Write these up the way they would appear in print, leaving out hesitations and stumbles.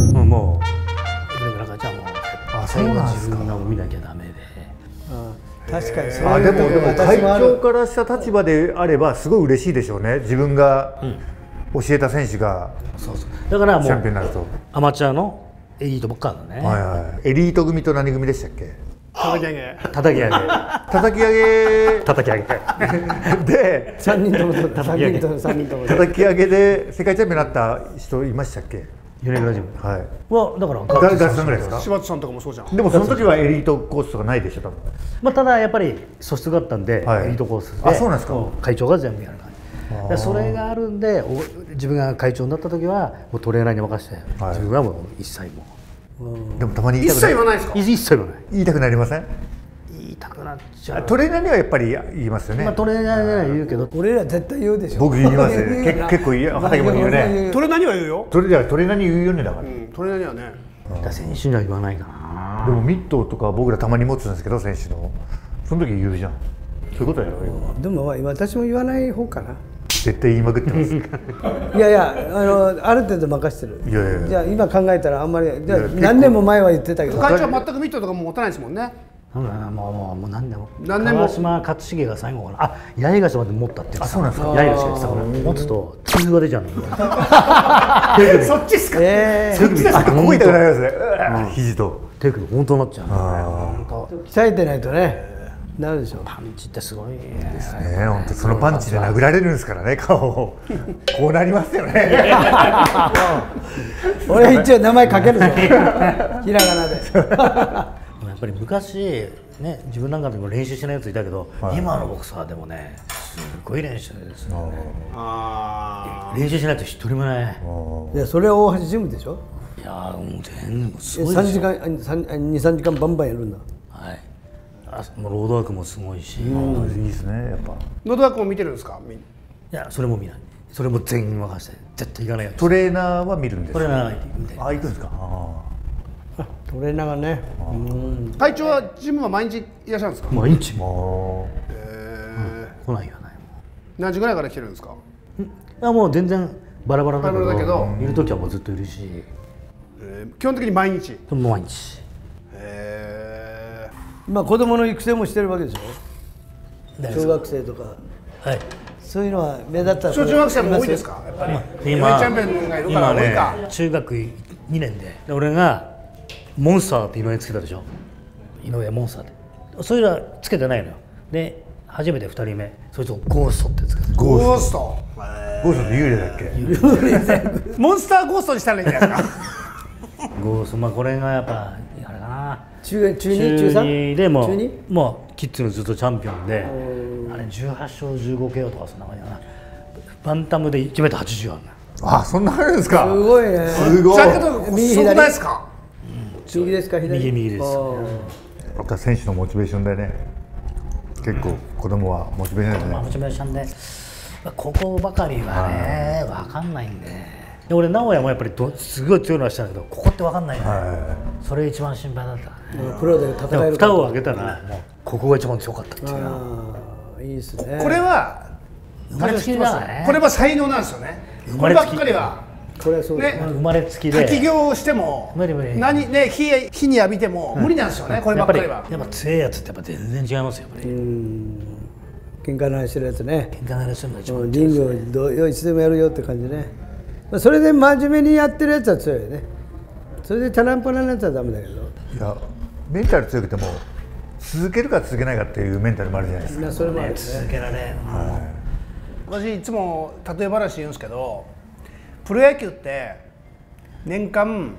もう村川ちゃんも最後自分が見なきゃダメで。 確かにでも会長からした立場であればすごい嬉しいでしょうね。自分が教えた選手がだからもチャンピオンうになると。 アマチュアのエリートばっかだね。 はいはい。エリート組と何組でしたっけ？ 叩き上げ叩き上げ叩き上げ叩き上げで 3人とも3人とも叩き上げで世界チャンピオンになった人いましたっけ？ 米倉ジムはい。 はだからガルさんぐらいですか？ 柴田さんとかもそうじゃん。 でもその時はエリートコースとかないでしょ多分。 まあただやっぱり素質があったんで、 はいエリートコースであそうなんですかもう会長が全部やる感じで、それがあるんで自分が会長になった時はもうトレーナーに任せて、 はい自分はもう一切もでもたまに一切言わないですか？ 一切もない言いたくなりません？ 言いたくなっちゃう。 トレーナーにはやっぱり言いますよね。 まあトレーナーでは言うけど、 俺ら絶対言うでしょ。 僕言いますよね。結構畑も言うね。 トレーナーには言うよ。 トレーナーに言うよねだから。 トレーナーにはね。 選手には言わないかな。 でもミットとか僕らたまに持つんですけど選手のその時言うじゃん。そういうことやろ。 でも私も言わない方かな。 絶対言いまくってます。 いやいやある程度任してる。 いやいやじゃあ今考えたらあんまりじゃあ何年も前は言ってたけど。 会長は全くミットとかも持たないですもんね。 もう何でも何年も川島勝重が最後かな、あ、八重樫まで持ったって言ってた。 そうなんですか。 八重樫が言ってたから、持つと傷が出ちゃうの。 そっちっすか。 そっちですか。ここ痛くなりますね。肘と。 手首本当になっちゃう。 鍛えてないとねなるでしょ。 パンチってすごいね。 ね、本当そのパンチで殴られるんですからね、顔を。こうなりますよね。 俺一応名前かけるぞ。ひらがなで。 やっぱり昔ね、自分なんかでも練習しないやついたけど、今のボクサーでもね、すごい練習ですよね。練習しないと一人もね。 いやそれは大橋ジムでしょ。 いやもう全部すごいですよ。 2、3時間バンバンやるんだ。 はい。もうロードワークもすごいし。いいいですね、やっぱ。 ノードワークも見てるんですか。 や、それも見ない。それも全員任せて絶対行かないよ。 トレーナーは見るんですか。 トレーナー見て。 あ、行くんですか。 トレーナーがね。 会長はジムは毎日いらっしゃるんですか。 毎日。来ないよない。 何時ぐらいから来てるんですか。 いやもう全然バラバラだバラバラだけどいる時はもうずっといるし、 基本的に毎日。 毎日。 今子供の育成もしてるわけでしょ。小学生とか。 はい。 そういうのは目立った。 小中学生も多いですか。やっぱり。 今チャンピオンがいるから多いか。 中学2年で俺がモンスターって井上つけたでしょ。井上モンスターってそういうのはつけてないのよ。で初めて2人目そいつをゴーストってつけて。 ゴースト。 ゴーストって幽霊だっけ。 モンスターゴーストにしたらいいんじゃないですか。 ゴースト、まあこれがやっぱあれかな。 中2、中3 でも中二もうキッズのずっとチャンピオンで、あれ18勝 15KO とかそんな感じかな。バンタムで 1m80 あるな。 あ、そんなあるんですか。 すごいね。 すごい。 ジャケット右そこないですか。 右ですか左。 右です。 やっぱ選手のモチベーションでね。結構子供はモチベーションでね。 モチベーションで、ここばかりはね分かんないんで。で俺直哉もやっぱりすごい強いのはしたんだけど、ここって分かんないよね。それ一番心配だった。 プロで戦える。 蓋を開けたらもうここが一番強かったっていうな。 いいですね。 これは生まれつきだからね。 これは才能なんですよね。こればっかりは。 これはそうね、 生まれつきで滝行をしても無理無理何ね火に浴びても無理なんですよね、こればっかりは。 やっぱ強いやつってやっぱ全然違いますよやっぱり。 喧嘩慣れしてるやつね。 喧嘩慣れするのが一番リングをいつでもやるよって感じね。それで真面目にやってるやつは強いよね。それでチャランポラのやつはダメだけど。 いや、メンタル強くても続けるか続けないかっていうメンタルもあるじゃないですか。 それもあるね。 続けられん。 私いつも例え話言うんですけど、プロ野球って年間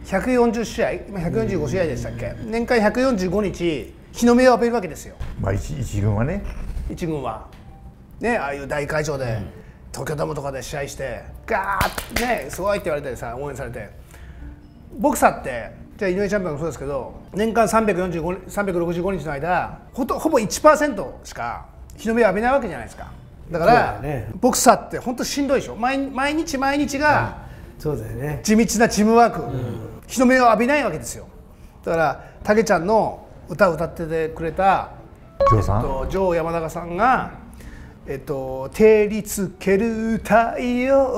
140試合、今145試合でしたっけ、年間145日日の目を浴びるわけですよ。 まあ一軍はね。 一軍はね、ああいう大会場で、東京ドームとかで試合してガーッねすごいって言われてさ応援されて、ボクサーってじゃあ井上チャンピオンもそうですけど、年間365日の間ほぼ 1% しか日の目を浴びないわけじゃないですか。だから、ボクサーって本当しんどいでしょ。毎日がそうだよね。 地道なチームワーク、日の目を浴びないわけですよ。だからたけちゃんの歌を歌っててくれたジョー山中さんが照りつける太陽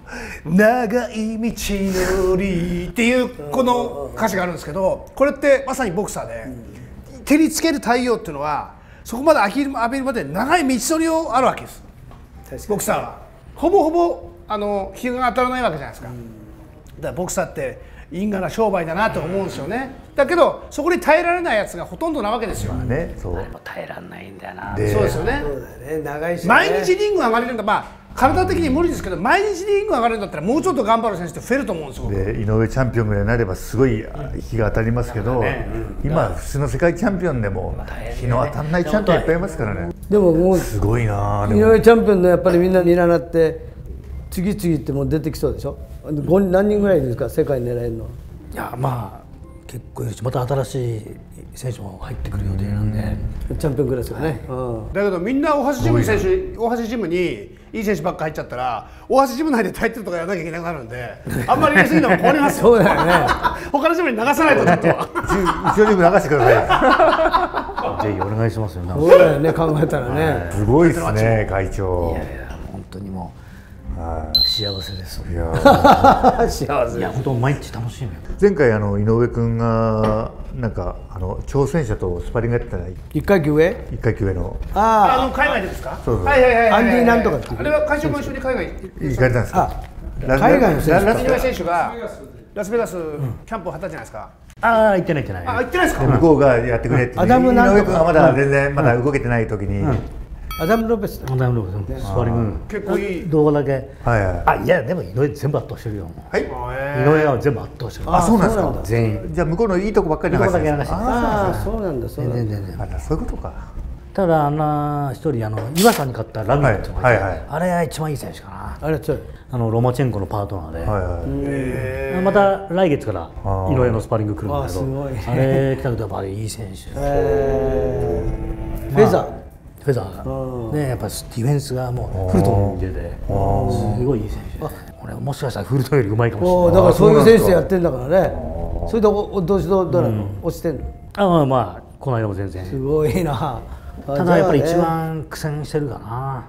長い道のりっていうこの歌詞があるんですけど、これってまさにボクサーで、照りつける太陽っていうのはそこまで浴びるまで長い道のりをあるわけです。ボクサーはほぼほぼ日が当たらないわけじゃないですか。だからボクサーって因果な商売だなと思うんですよね。だけどそこに耐えられないやつがほとんどなわけですよ。 ね、そう。 誰も耐えられないんだよな。 そうですよね。 そうだよね、長いしね。 毎日リング上がれるんだ、まあ体的に無理ですけど、毎日リング上がれるんだったらもうちょっと頑張る選手って増えると思うんですよ。 で井上チャンピオンぐらいになればすごい日が当たりますけど、今普通の世界チャンピオンでも日の当たらないチャンピオンいっぱいいますからね。 でももうすごいな。 井上チャンピオンのやっぱりみんな見習って次々ってもう出てきそうでしょ。何人ぐらいですか、世界狙えるのは。 いやまあ結構いるし、また新しい選手も入ってくる予定なんで、 チャンピオンクラスがね。 だけどみんな大橋ジム選手、大橋ジムにいい選手ばっか入っちゃったら、大橋ジム内でタイトルとかやらなきゃいけなくなるんで、あんまり入れすぎるのも困りますよ。 そうだよね。 他のジムに流さないとちょっと。 一応にも流してくださぜひお願いしますよ。なんかそうだよね、考えたらね。 い。すごいですね、会長。 いや本当にもう幸せです。 いや幸せ。 いや本当毎日楽しいのよ。 前回井上君がなんか挑戦者とスパリングやってたら一階級上。 1階級上のあ海外でですか。 そうそうはいはいはい。 アンディなんとかっていうあれは会長も一緒に海外行かれたんですか。 海外の選手か井上選手がラスベガスキャンプを張ったじゃないですか。 ああ行ってない行ってない。 あ、行ってないですか。 向こうがやってくれってアダムなんとか井上君がまだ全然まだ動けてない時に、 アダム・ロペス。 ダメだスパリング結構いい。 動画だけ。 はいはい。 あいやでも井上全部圧倒してるよ。もうはい。 井上は全部圧倒してる。 あ、そうなんですか。 全員。 じゃあ向こうのいいとこばっかり流してるんですか。 いいとこだけ流してああ、そうなんだ、そうなんだ。 全然。 あ、そういうことか。 ただ一人岩さんに勝ったラミットがいて、 はいはいはいあれが一番いい選手かな。 あれ強い。 ロマチェンコのパートナーで、 はいはい。 また来月から井上のスパリング来るんだけど、 あすごいあれ来たけどやっぱりいい選手。 フェザー。 フェザーね、やっぱディフェンスがもうフルトンに出てすごいいい選手。俺もしかしたらフルトンよりうまいかもしれない。 だからそういう選手やってんだからね。それでどうなの、落ちてんの。 まあこの間も全然。 すごいな。 ただやっぱり一番苦戦してるかな。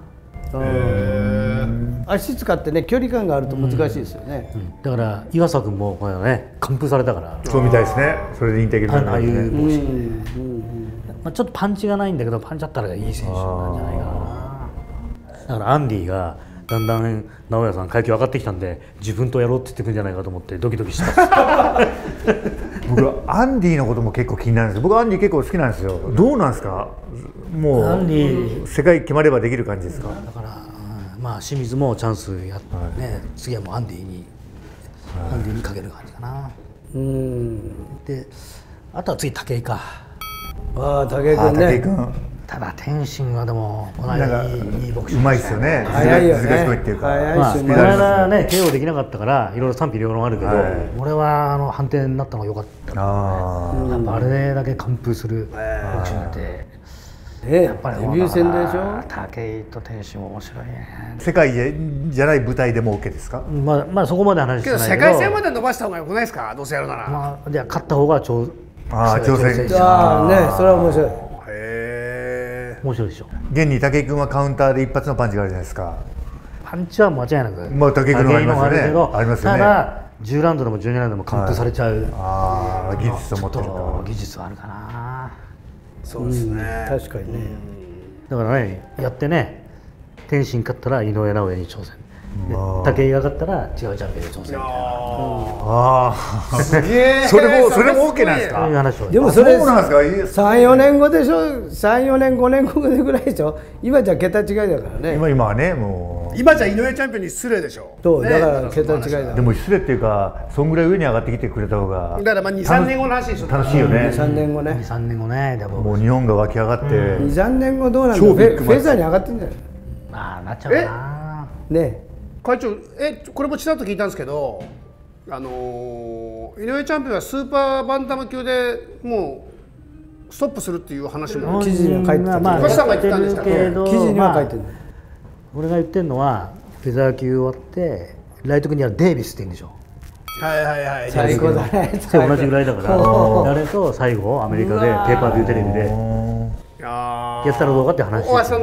足使ってね、距離感があると難しいですよね。 だから岩佐君もこれね完封されたから。 そうみたいですね。それで引退決めたああいうんですね。 帽子で、ちょっとパンチがないんだけどパンチあったらいい選手なんじゃないかな。だからアンディがだんだん直哉さん階級上がってきたんで自分とやろうって言ってくるんじゃないかと思ってドキドキしてます僕はアンディのことも結構気になるんです。僕アンディ結構好きなんですよ。どうなんですか。もアンデうィ世界決まればできる感じですか。 だから、まあ清水もチャンスやって、ね、次はもうアンディにかける感じかな。であとは次武井か。 ああ、武井君武井ね。 君ただ天心はでもこのなんか間いいボクシうングまいですよね。 早いよね図がすごいっていうか。 早いまあ、このスピードあります間ね KO できなかったからいろいろ賛否両論あるけど、 はい俺は判定になったのが良かった。 あやっぱあれだけ完封するボクシングってね、 やっぱりデビュー戦でしょ。 武井と天心も面白いね。 あ。世界じゃない舞台でも OK ですか。 まあそこまで話しけどてないけど。 世界戦まで伸ばした方が良くないですか。どうせやるなら。 まあじゃあ勝った方が挑戦ああね、それは面白い。 へえ。 面白いでしょ。 現に武井君はカウンターで一発のパンチがあるじゃないですか。 パンチは間違いなく、 まあ武井君のありますよね武井のあるけどありますよねただ10ラウンドでも12ラウンドでも完封されちゃう、 ああ、技術を持ってるちょっとか技術はあるかな。 そうですね。 確かにね。 だからねやってね天心勝ったら井上尚弥に挑戦で武井が勝ったら違うチャンピオンに挑戦みたいなああ、 すげえ。 それも OK なんですか。 そういう話を。 でもそれそうなんですか。 3、4年後でしょ。3、4年、5年後ぐらいでしょ。今じゃ桁違いだからね。 今はね、も今じゃ井上チャンピオンに失礼でしょ。 そうねだから桁違いだ。 うでも失礼っていうか、そんぐらい上に上がってきてくれた方がだからまあ2、3年後の話でしょ。 楽しいよね。 3年後ね。 3年後ねでももう日本が湧き上がって、 2、3年後どうなんだ。フ超ビッグマッチェザーに上がってんじゃない。 まあなっちゃうかな。 ね。 会長、これもちらっと聞いたんですけど、井上チャンピオンはスーパーバンタム級でもうストップするっていう話も。 記事には書いてた。 まあ星さんが言ってたんですかけど記事には書いてる。 俺が言ってるのはフェザー級終わってライト級にはデイビスって言うんでしょ。 はいはいはい。 最高だね。 同じぐらいだからあれと最後アメリカでペーパービューテレビでややったらどうかって話。 大橋さんの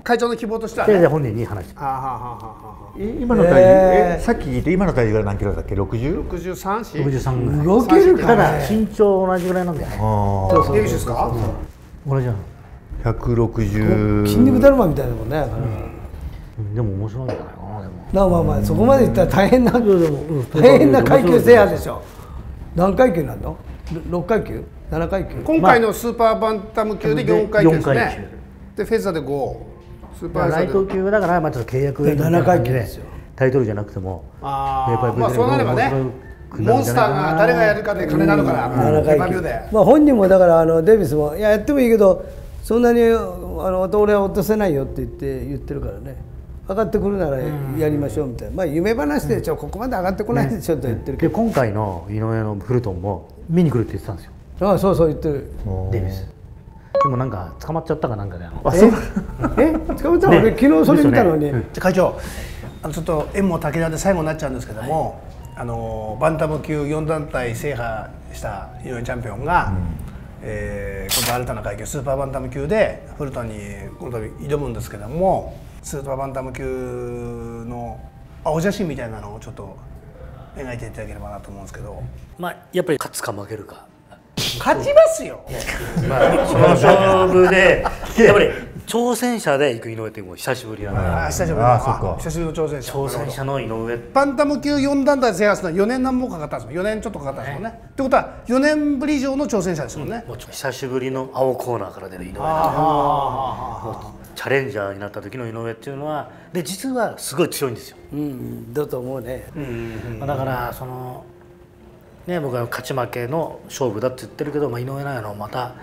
会長の希望としてはで本人に話して。 はあはあはあはあ。 今の体重、さっき聞いて今の体重が何キロだっけ、60？ 63？ 63ぐらい。 動けるたかだ身長同じぐらいなんだよね。 デビューですか？ 同じなの。 160。 筋肉だるまみたいなもんね。 でも面白いんじゃないかな。でもまあまあそこまでいったら大変な階級制覇でしょ。何階級なんの？6階級？7階級？ 今回のスーパーバンタム級で4階級です 4階ね。でフェザーで5、スーパーフェザライトーで級だからまあちょっと契約 7階級ですよ。 タイトルじゃなくても、 まあそうなればね、モンスターが誰がやるかで金なのかな、 7 ペーパ階級ービューで。 まあ本人もだからデビスもいややってもいいけどそんなに俺は落とせないよって言ってるからね。上がってくるならやりましょうみたいな、まあ夢話でここまで上がってこないでしょと言ってるけど、 で今回の井上のフルトンも見に来るって言ってたんですよ、 ああそうそう言ってる。 デビス。でもなんか捕まっちゃったかなんかで捕まったの？俺昨日それ見たのに。 会長、ちょっと縁も竹田で最後になっちゃうんですけども、バンタム級4団体制覇した井上チャンピオンが、今度新たな階級スーパーバンタム級でフルトンに今度挑むんですけども、スーパーバンタム級のお写真みたいなのをちょっと描いていただければなと思うんですけど。 まあやっぱり勝つか負けるか、 勝ちますよ。 まあその勝負でやっぱり挑戦者で行く井上ってもう久しぶりなので、 久しぶりああそっか久しぶりの挑戦者。 挑戦者の井上バンタム級4団体制覇するのは4年何もかかったんですよ。4年ちょっとかかったんですもんね。ってことは4年ぶり以上の挑戦者ですもんね。 もう久しぶりの青コーナーから出る井上なんで、チャレンジャーになった時の井上っていうのはで実はすごい強いんですよ。 だと思うね。 だからそのね、僕は勝ち負けの勝負だって言ってるけど、井上尚弥のまた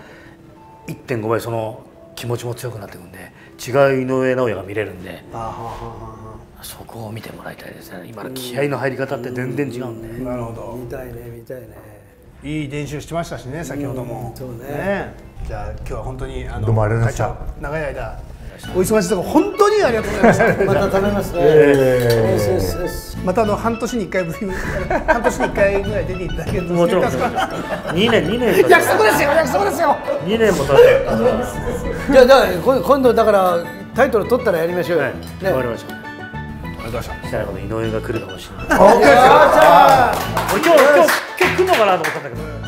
1.5 倍その気持ちも強くなってくるんで違う井上尚弥が見れるんで、そこを見てもらいたいですね。今の気合の入り方って全然違うんで。 なるほど。 見たいね見たいね。 いい練習してましたしね、先ほども。 そうね。 じゃあ今日は本当にどうもありがとうございました会長長い間お忙しいところ本当にありがとうございました。 また食べますね。 また半年に1回ぶり半年に1回ぐらい出ていただけるともちろん2年約束ですよ約束ですよ。 2年も経ってじゃあ今度だからタイトル取ったらやりましょうよ。ね。 終わりました。 ありがとうございました。 したらこの井上が来るかもしれない。 よっしゃー。 俺今日来るのかなと思ったんだけど。